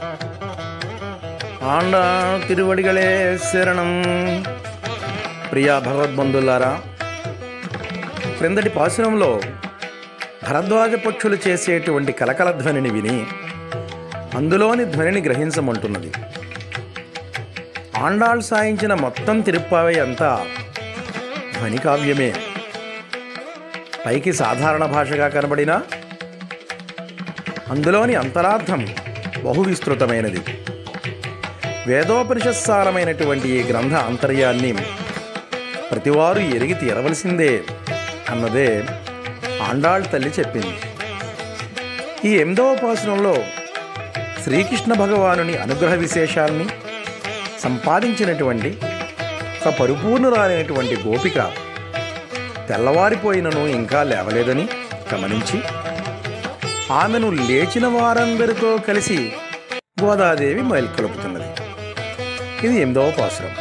ఆండాళ్ తిరువడిగళే శరణం. ప్రియా భగవద్బంధులారా, క్రిందటి పాసురంలో భరద్వాజ పక్షులు చేసేటువంటి కలకల ధ్వనిని విని అందులోని ధ్వనిని గ్రహించమంటున్నది. ఆండాళ్ సాయించిన మొత్తం తిరుప్పావై అంతా ధ్వని కావ్యమే. పైకి సాధారణ భాషగా కనబడినా అందులోని అంతరార్థం బహు విస్తృతమైనది. వేదోపనిషత్సారమైనటువంటి ఈ గ్రంథ అంతర్యాన్ని ప్రతివారు ఎరిగి తీరవలసిందే అన్నదే ఆండాళ్ తల్లి చెప్పింది. ఈ 8వ పాసురంలో శ్రీకృష్ణ భగవానుని అనుగ్రహ విశేషాల్ని సంపాదించినటువంటి ఒక పరిపూర్ణురాలైనటువంటి గోపిక తెల్లవారిపోయినను ఇంకా లేవలేదని గమనించి ఆమెను లేచిన వారందరితో కలిసి గోదాదేవి మైల్కొలుపుతున్నది. ఇది 8వ పాసురం.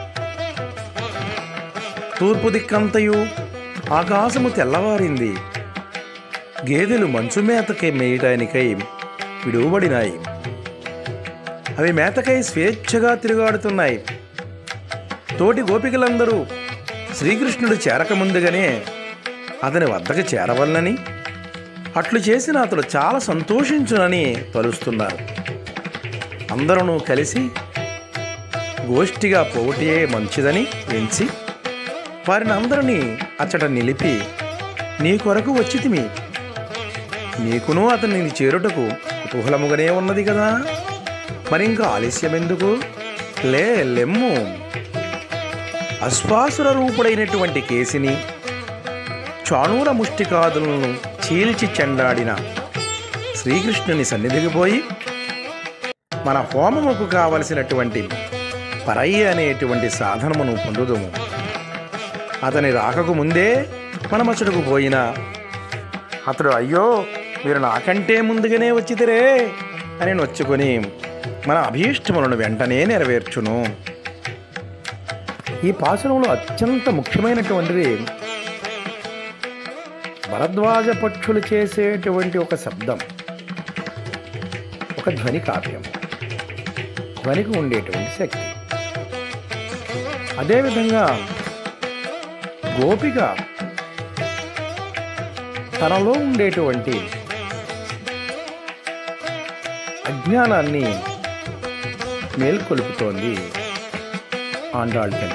తూర్పు దిక్కంతయు ఆకాశము తెల్లవారింది, గేదెలు మంచు మేతకై మేయటానికై విడువబడినాయి. అవి మేతకై స్వేచ్ఛగా తిరుగాడుతున్నాయి. తోటి గోపికలందరూ శ్రీకృష్ణుడు చేరకముందుగానే అతని వద్దకు చేరవలనని, అట్లు చేసిన అతడు చాలా సంతోషించునని తలుస్తున్నారు. అందరూ కలిసి గోష్ఠిగా పోవటే మంచిదని ఎంచి వారిని అందరినీ అచ్చట నిలిపి, నీ కొరకు వచ్చితిమి, నీకును అతనిని చేరుటకు కుతూహలముగానే ఉన్నది కదా, మరింకా ఆలస్యమెందుకు, లెమ్ము. అశ్వాసుర రూపుడైనటువంటి కేసిని, చాణూర ముష్టికాదులను చీల్చి చెండాడిన శ్రీకృష్ణుని సన్నిధికి పోయి మన హోమముకు కావలసినటువంటి పరయ్య అనేటువంటి సాధనమును పొందుదుము. అతని రాకకు ముందే మనమచ్చటకు పోయినా అతడు, అయ్యో మీరు నాకంటే ముందుగానే వచ్చితిరే అని నొచ్చుకొని మన అభీష్టములను వెంటనే నెరవేర్చును. ఈ పాసురంలో అత్యంత ముఖ్యమైనటువంటిది భరద్వాజ పక్షులు చేసేటువంటి ఒక శబ్దం, ఒక ధ్వని కావ్యం, ధ్వనికి ఉండేటువంటి శక్తి. అదేవిధంగా గోపిక తనలో ఉండేటువంటి అజ్ఞానాన్ని మేల్కొలుపుతోంది ఆండాళ్ తల్లి.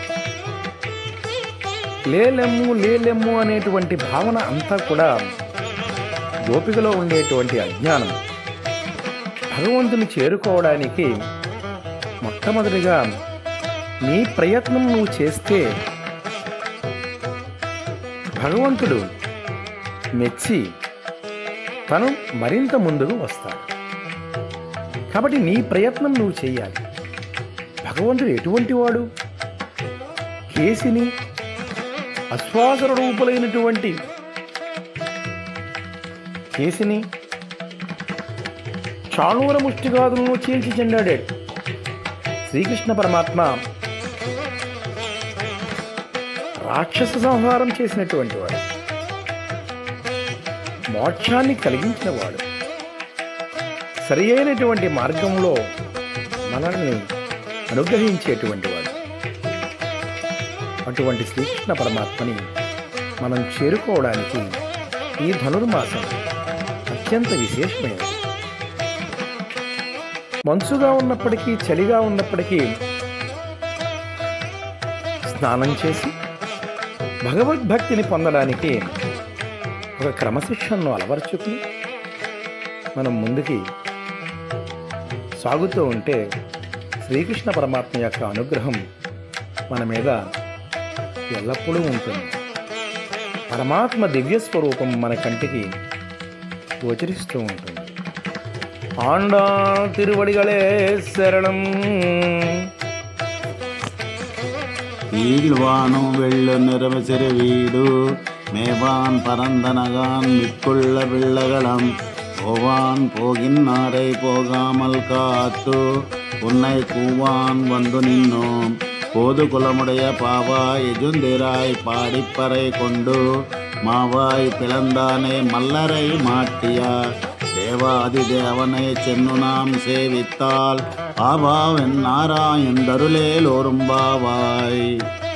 లేలెమ్ము అనేటువంటి భావన అంతా కూడా గోపికలో ఉండేటువంటి అజ్ఞానం. భగవంతుని చేరుకోవడానికి మొట్టమొదటిగా నీ ప్రయత్నం నువ్వు చేస్తే భగవంతుడు మెచ్చి తను మరింత ముందుకు వస్తాడు. కాబట్టి నీ ప్రయత్నం నువ్వు చేయాలి. భగవంతుడు ఎటువంటి వాడు? కేసిని, అశ్వాసర రూపులైనటువంటి కేసిని, చాణూర ముష్టికాదులను చీల్చి చెండాడాడు. శ్రీకృష్ణ పరమాత్మ రాక్షస సంహారం చేసినటువంటి వాడు, మోక్షాన్ని కలిగించిన వాడు, సరి అయినటువంటి మార్గంలో మనల్ని అనుగ్రహించేటువంటి వాడు. అటువంటి శ్రీకృష్ణ పరమాత్మని మనం చేరుకోవడానికి ఈ ధనుర్మాసం అత్యంత విశేషమైనది. మంచుగా ఉన్నప్పటికీ, చలిగా ఉన్నప్పటికీ స్నానం చేసి భగవద్భక్తిని పొందడానికి ఒక క్రమశిక్షణను అలవర్చుకుని మనం ముందుకి సాగుతూ ఉంటే శ్రీకృష్ణ పరమాత్మ యొక్క అనుగ్రహం మన మీద ఎల్లప్పుడూ ఉంటుంది. పరమాత్మ దివ్యస్వరూపం మన కంటికి గోచరిస్తూ ఉంటుంది. ఆండాళ్ తిరువడిగళే శరణం. ஈழ்வானும் வெள்ளு நிறமசிறு வீடு மேவான் பரந்தனகான் மிக்குள்ள பிள்ளகளம் போவான் போகின்னாரை போகாமல் காத்து உன்னை கூவான் வந்து நின்னோம் போது குலமுடைய பாவாய் எஜுந்திராய் பாடிப்பறை கொண்டு மாவாய் பிளந்தானே மல்லரை மாட்டியா தேவ தேவாதி தேவனை சென்னு நாம் சேவித்தால் பாபாவென் நாராயண் தருளேலோரும் பாவாய்.